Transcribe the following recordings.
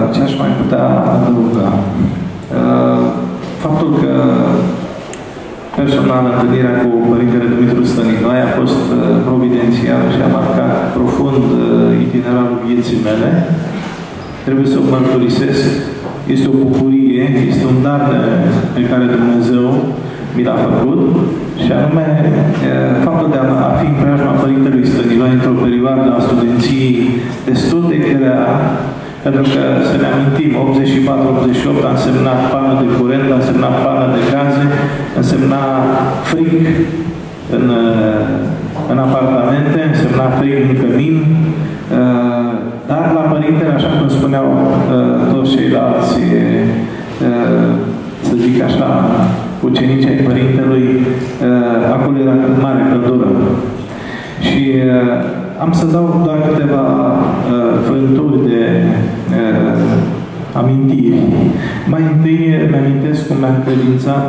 Ce aș mai putea adăuga? Faptul că personal întâlnirea cu Părintele Dumitru Stăniloae a fost providențial și a marcat profund itinerarul vieții mele. Trebuie să o mărturisesc. Este o bucurie, este un dar pe care Dumnezeu mi l-a făcut, și anume faptul de a fi în preajma Părintelui Stăniloae într-o perioadă a studenției destul de grea, pentru că, să ne amintim, 84-88 a însemnat pană de curent, a însemnat pană de gaze, însemna frig în apartamente, însemna frig în cămin, dar la Părintele, așa cum spuneau toți ceilalți, să zic așa, ucenicii ai Părintelui, acolo era mare căldură. Și am să dau doar câteva frânturi de amintiri. Mai întâi îmi amintesc cum mi-am credințat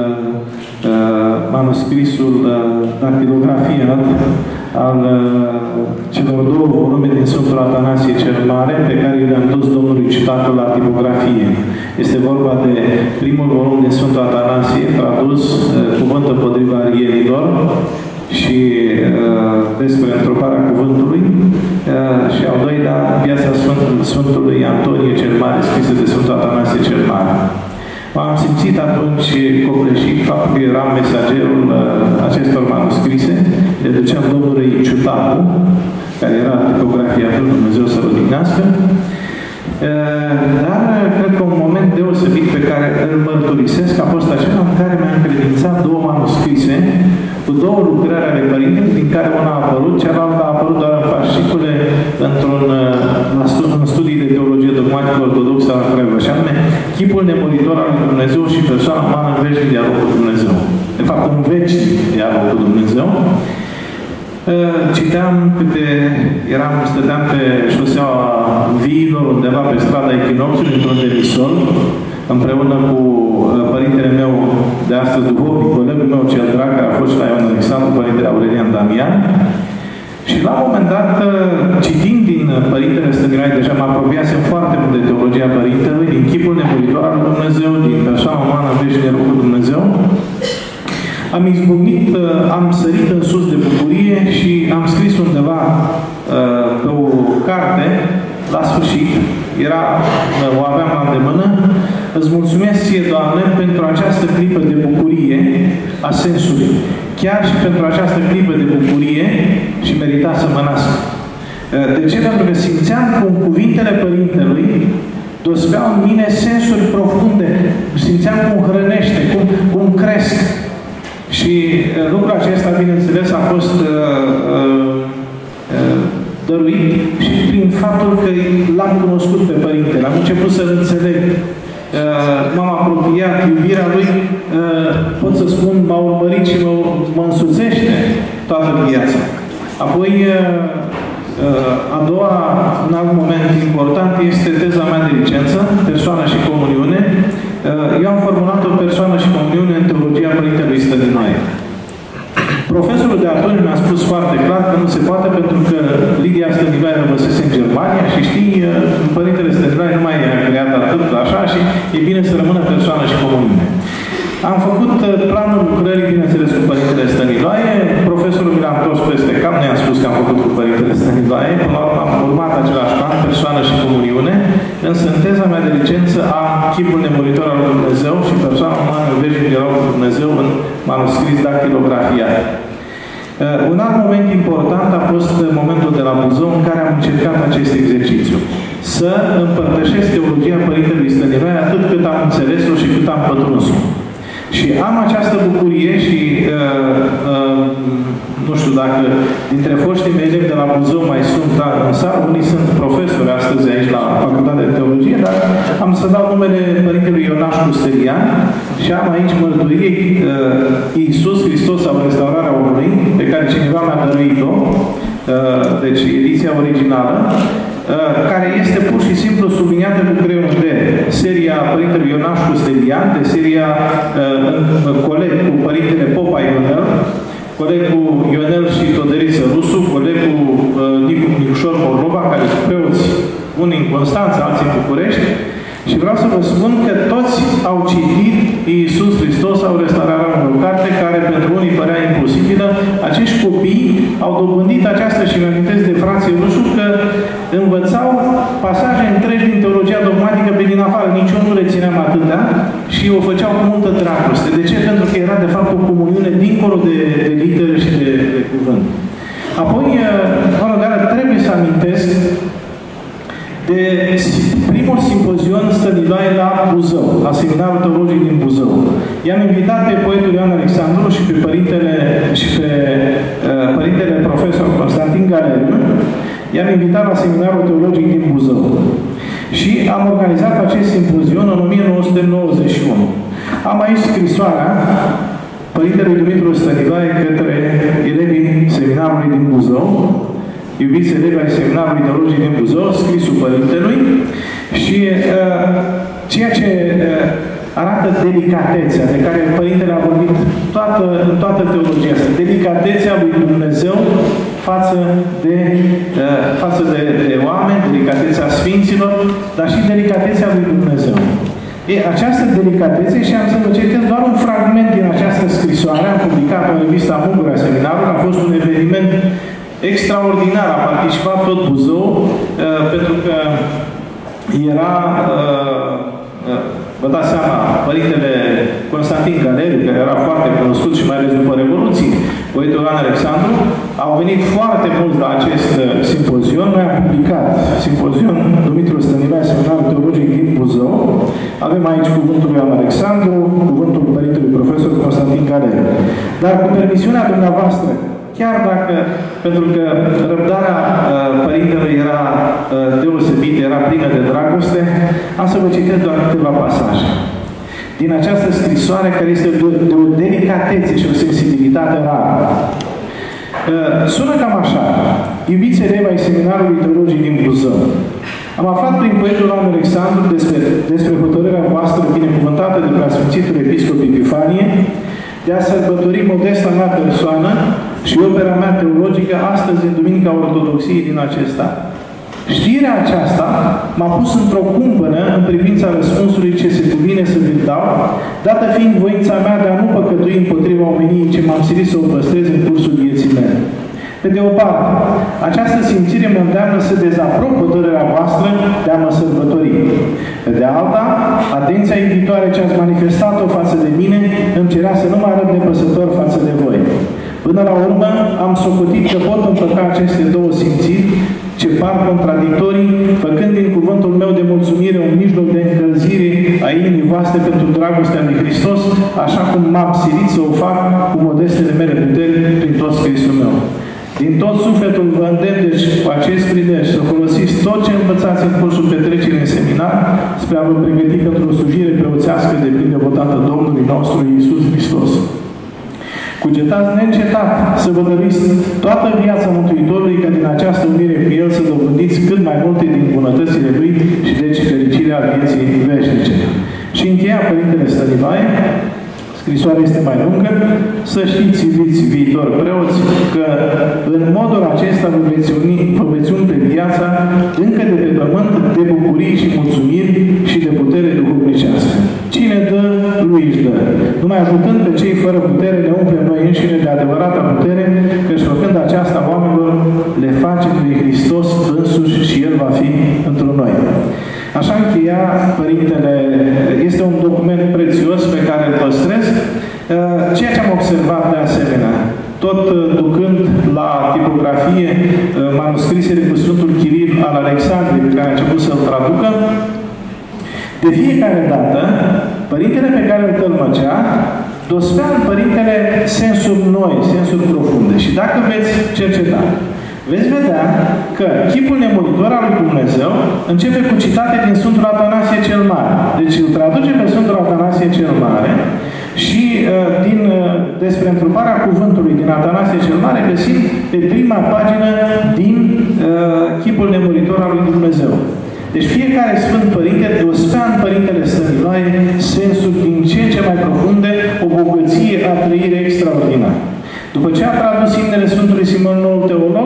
manuscrisul dactilografiat al celor două volume din Sfântul Atanasie cel Mare, pe care le-am dus Domnului citatul la tipografie. Este vorba de primul volum din Sfântul Atanasie, tradus cuvânt împotriva arienilor și despre întroparea cuvântului, și al doilea, viața Sfântului Antonie cel Mare, scrisă de Sfântul Atanasie cel Mare. M-am simțit atunci copleșit faptul că eram mesagerul acestor manuscrise, le duceam domnului Ciutacu, care era tipografiatul, Dumnezeu să-l odihnească. Dar cred că un moment deosebit pe care îl mărturisesc a fost acela în care mi-am credințat două manuscrise cu două lucrări ale Părintelui, din care una a apărut, cealaltă a apărut doar în fascicule în studii de teologie dogmatică ortodoxă la Craiova, și anume Chipul nemuritor al lui Dumnezeu și persoana umană în veșnic dialog cu Dumnezeu. De fapt, un veșnic dialog cu Dumnezeu. Citeam stăteam pe șoseaua Viilor, undeva pe strada Echinoxului, într-un demisol, împreună cu părintele meu de astăzi, duhovnic, colegul meu cel drag, care a fost și la Ion Alexandru, Părintele Aurelian Damian. Și la un moment dat, citind din Părintele Stăniloae, deja mă apropiasem foarte mult de teologia Părintelui, din Chipul nemuritor al lui Dumnezeu, din persoana umană în veșnic dialog cu Dumnezeu, am izbucnit, am sărit în sus de bucurie și am scris undeva pe o carte, la sfârșit, o aveam la îndemână: îți mulțumesc ție, Doamne, pentru această clipă de bucurie a sensului. Chiar și pentru această clipă de bucurie și merita să mă nasc. De ce? Pentru că simțeam cum cuvintele Părintelui dospeau în mine sensuri profunde. Simțeam cum hrănește, cum cresc. Și lucrul acesta, bineînțeles, a fost dăruit și prin faptul că l-am cunoscut pe Părintele. Am început să-L înțeleg. M-am apropiat, iubirea Lui, pot să spun, m-a urmărit și mă însuțește toată viața. Apoi, un alt moment important este teza mea de licență, persoană și comuniune. Eu am formulat o persoană și comuniune în teologia Părintelui Stăniloae. Profesorul de atunci mi-a spus foarte clar că nu se poate, pentru că Lidia Stăniloae rămăsese în Germania și știi, Părintele Stăniloae nu mai a creat atât așa și e bine să rămână persoană și comuniune. Am făcut planul lucrării, bineînțeles, cu Părintele Stăniloae. Profesorul mi l-a întors peste cap, ne-a spus că am făcut cu Părintele Stăniloae. Până la urmă am urmat același plan, persoană și comuniune, în sinteza mea de licență a Chipul nemuritor al lui Dumnezeu și persoana umană în veșnic dialog cu Dumnezeu, în manuscris dactilografiat. Un alt moment important a fost momentul de la Buzău, în care am încercat acest exercițiu. Să împărtășesc teologia Părintelui Stăniloae atât cât am înțeles-o și cât am pătruns-o. Și am această bucurie și nu știu dacă dintre foștii mei elevi de la Buzău mai sunt în sală, unii sunt profesori astăzi aici la Facultatea de Teologie, dar am să dau numele Părintelui Ionaș Custelian și am aici mărturie Iisus Hristos sau restaurarea omului, pe care cineva mi-a dăruit-o, deci ediția originală, care este pur și simplu subliniată cu creion de seria Părintelui Ionaș Custelian, de seria coleg cu Părintele Popa Ionel, colegul Ionel și Toderiță Rusu, colegul Nicu Nicușor Morlova, care sunt preoți unii în Constanța, alții în București. Și vreau să vă spun că toți au citit Iisus Hristos sau restaurarea unui carte care pentru unii părea imposibilă. Acești copii au dobândit aceasta și îmi amintesc de frații Rușu că învățau pasaje întregi din teologia dogmatică pe din afară. Nici eu nu rețineam atâtea și o făceau cu multă dragoste. De ce? Pentru că era de fapt o comuniune dincolo de litere și de cuvânt. Apoi, trebuie să amintesc de primul simpozion Stăniloae la Buzău, la Seminarul Teologic din Buzău. I-am invitat pe poetul Ioan Alexandru și pe părintele profesor Constantin Galeriu. I-am invitat la Seminarul Teologic din Buzău. Și am organizat acest simpozion în 1991. Am aici scrisoarea Părintelui Dumitru Stăniloae către elevii Seminarului din Buzău, iubiți elevi ai Seminarului Teologic din Buzău, scrisul Părintelui, și ceea ce arată delicatețea de care Părintele a vorbit în toată teologia asta. Delicatețea lui Dumnezeu față de oameni, delicatețea Sfinților, dar și delicatețea lui Dumnezeu. Această delicatețe, și am să vă citesc doar un fragment din această scrisoare, am publicat-o în revista Mungura Seminarul, a fost un eveniment extraordinar, a participat tot Buzău, pentru că era, vă dați seama, Părintele Constantin Galeriu, care era foarte cunoscut și mai ales după Revoluție, poetul Ioan Alexandru, au venit foarte mulți la acest simpozion. Noi am publicat simpozion Dumitru Stăniloae, Seminarul Teologic din Buzău. Avem aici cuvântul lui Ioan Alexandru, cuvântul Părintelui Profesor Constantin Galeriu. Dar cu permisiunea dumneavoastră, chiar dacă, pentru că răbdarea Părintelui era deosebită, era plină de dragoste, am să vă citesc doar câteva pasaje din această scrisoare, care este de o delicatețe și o sensibilitate rară. Sună cam așa. Iubiți elevi ai Seminarului Teologic din Buzău, am aflat prin poetul Ioan Alexandru despre hotărârea voastră binecuvântată de Preasfințitul Episcop Epifanie de a sărbători modesta mea persoană și opera mea teologică astăzi în Duminica Ortodoxiei din acest an. Știrea aceasta m-a pus într-o cumpănă în privința răspunsului ce se cuvine să vi-l dau, dată fiind voința mea de a nu păcătui împotriva omeniei ce m-am silit să o păstrez în cursul vieții mele. Pe de o parte, această simțire mă îndeamnă să dezaprob hotărârea voastră de a mă sărbători. Pe de alta, atenția iubitoare ce ați manifestat-o față de mine îmi cerea să nu mă arăt nepăsător față de voi. Până la urmă, am socotit că pot împăca aceste două simțiri ce par contradictorii, făcând din cuvântul meu de mulțumire un mijloc de încălzire a inimii voastre pentru dragostea lui Hristos, așa cum m-am silit să o fac cu modestele mele puteri prin tot scrisul meu. Din tot sufletul vă îndemn, deci, cu acest prilej, să folosiți tot ce învățați în cursul petrecerii în seminar, spre a vă pregăti pentru o slujire preoțească de plin devotată Domnului nostru Iisus Hristos. Cugetați neîncetat să vă dăruiți toată viața Mântuitorului, că din această unire cu El să dobândiți cât mai multe din bunătățile Lui și deci fericirea vieții veșnice. Și încheia Părintele Stăniloae, scrisoarea este mai lungă, să știți, iubiți viitori preoți, că în modul acesta vă veți umple viața încă de pe pământ de bucurii și mulțumiri și de putere duhovnicească. Cine dă, lui își dă. Numai ajutând pe cei fără putere, ne umple noi înșine de adevărata putere, căci făcând aceasta oamenilor, le face lui Hristos însuși și El va fi într noi. Așa încheia Părintele, este un document prețios pe care îl păstrez. Ceea ce am observat de asemenea, tot ducând la tipografie manuscrisele cu Sfântul Chiril al Alexandriei, pe care a început să-l traducă, de fiecare dată, Părintele pe care îl tălmăcea, dospea în Părintele sensuri noi, sensuri profunde. Și dacă veți cerceta, veți vedea că chipul nemuritor al lui Dumnezeu începe cu citate din Sfântul Atanasie cel Mare. Deci îl traduce pe Sfântul Atanasie cel Mare și despre întruparea cuvântului din Atanasie cel Mare găsim pe prima pagină din chipul nemuritor al lui Dumnezeu. Deci fiecare Sfânt Părinte dospea în Părintele Stăniloae sensuri din ce în ce mai profunde, o bogăție a trăirii extraordinară. După ce a tradus imnele Sfântului Simon Noul Teolog,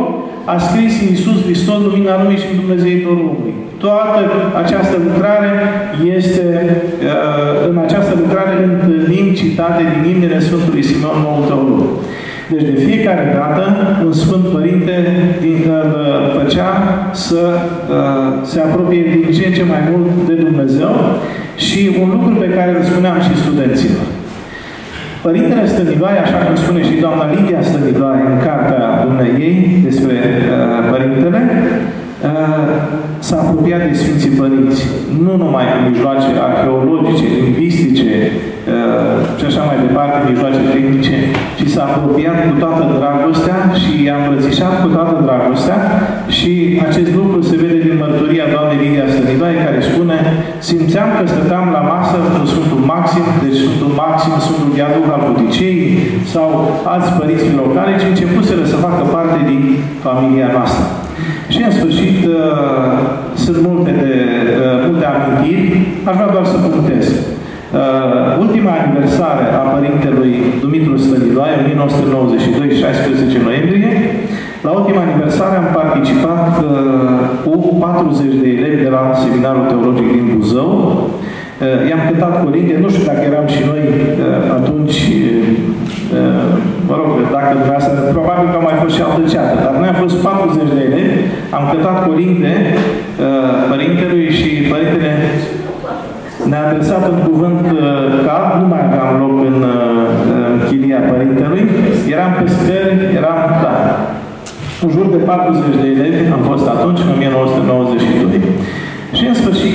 a scris Iisus Hristos, lumina lumii și Dumnezeitorul omului. Toată această lucrare este, în această lucrare întâlnim citate din imnele Sfântului Simeon, Noul Teolog. Deci de fiecare dată un Sfânt Părinte îl făcea să se apropie din ce în ce mai mult de Dumnezeu și un lucru pe care îl spuneam și studenților. Părintele Stăniloae, așa cum spune și doamna Lidia Stăniloae în cartea dumneaei despre Părintele, s-a apropiat de Sfinții Părinți, nu numai cu mijloace arheologice, lingvistice și așa mai departe, mijloace tehnice, ci s-a apropiat cu toată dragostea și i-a îmbrățișat cu toată dragostea și acest lucru se vede din mărturia doamnei Lidia Stăniloae, care spune: simțeam că stăteam la masă cu Sfântul Maxim, deci Sfântul Maxim, Sfântul Gheaduc al Buticei sau alți părinți locale, și începuseră să facă parte din familia noastră. Și în sfârșit sunt multe amintiri, aș vrea doar să punctez. Ultima aniversare a Părintelui Dumitru Stăniloae, 1992, 16 noiembrie, la ultima aniversare am participat cu 40 de elevi de la Seminarul Teologic din Buzău. I-am cântat colinde, nu știu dacă eram și noi atunci, mă rog, dacă dumneavoastră, probabil că au mai fost și altă ceată, dar noi am fost 40 de elevi, am cântat colinde Părintelui și Părintele ne-a adresat un cuvânt cald, nu mai aveam loc în chilia Părintelui, eram pe scări, în jur de 40 de elevi am fost atunci, în 1992. Și în sfârșit,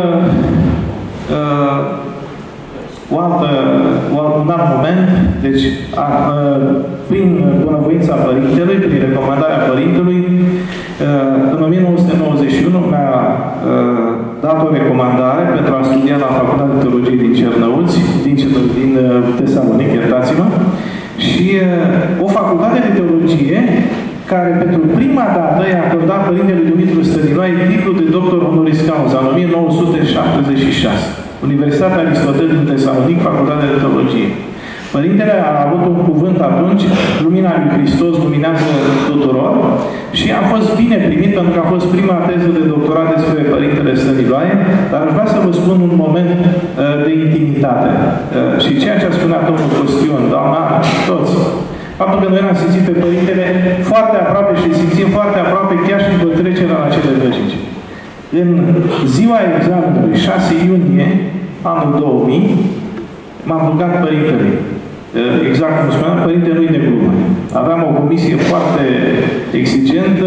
un alt moment, deci prin bunăvoința Părintelui, prin recomandarea Părintelui, în 1991 mi-a dat o recomandare pentru a studia la Facultatea de Teologie din Cernăuți, din Tesalonic, iertați-mă, și o facultate de teologie care pentru prima dată i-a acordat Părintelui Dumitru Stăniloae titlul de doctor honoris causa în 1976. Universitatea Aristotel din Tesalonic, Facultatea de Teologie. Părintele a avut un cuvânt atunci: lumina lui Hristos luminează tuturor, și am fost bine primit pentru că a fost prima teză de doctorat despre Părintele Stăniloae, dar aș vrea să vă spun un moment de intimitate. Și ceea ce a spunea domnul Costion, doamna, toți, faptul că noi am simțit pe Părintele foarte aproape și simțim foarte aproape chiar și după trecerea la cele veșnice. În ziua examenului, 6 iunie, anul 2000, m-am rugat Părintele. Exact cum spuneam, Părintele nu-i de glumă. Aveam o comisie foarte exigentă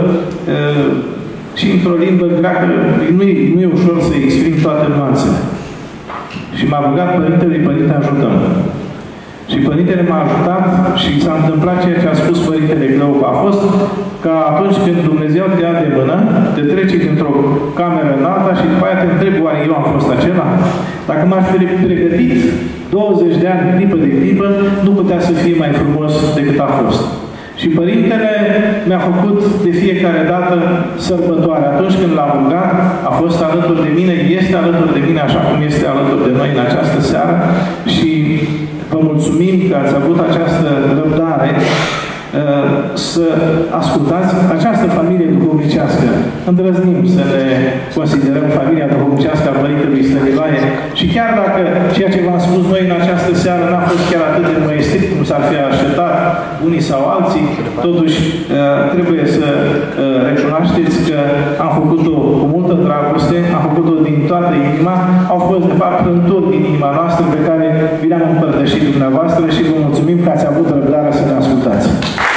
și într-o limbă greacă nu e ușor să exprim toate nuanțele. Și m-a rugat Părintele: Părinte, ajută-mă. Și Părintele m-a ajutat și s-a întâmplat ceea ce a spus Părintele Cleopa. A fost ca atunci când Dumnezeu te ia de mână, te trece dintr-o cameră în alta și după aia te întrebi: oare eu am fost acela? Dacă m-aș fi pregătit 20 de ani, clipă de clipă, nu putea să fie mai frumos decât a fost. Și Părintele mi-a făcut de fiecare dată sărbătoare. Atunci când l-am rugat, a fost alături de mine, este alături de mine, așa cum este alături de noi în această seară, și vă mulțumim că ați avut această răbdare să ascultați această familie duhovnicească. Îndrăznim să ne considerăm familia duhovnicească a Părintelui Stăniloae și chiar dacă ceea ce v-am spus noi în această seară n-a fost chiar atât de măestrit cum s-ar fi așteptat unii sau alții, totuși trebuie să recunoașteți că am făcut-o cu multă dragoste, am făcut-o din toată inima, au fost de fapt plânturi din inima noastră pe care vi le-am împărtășit dumneavoastră și vă mulțumim că ați avut răbdarea să ne ascultați.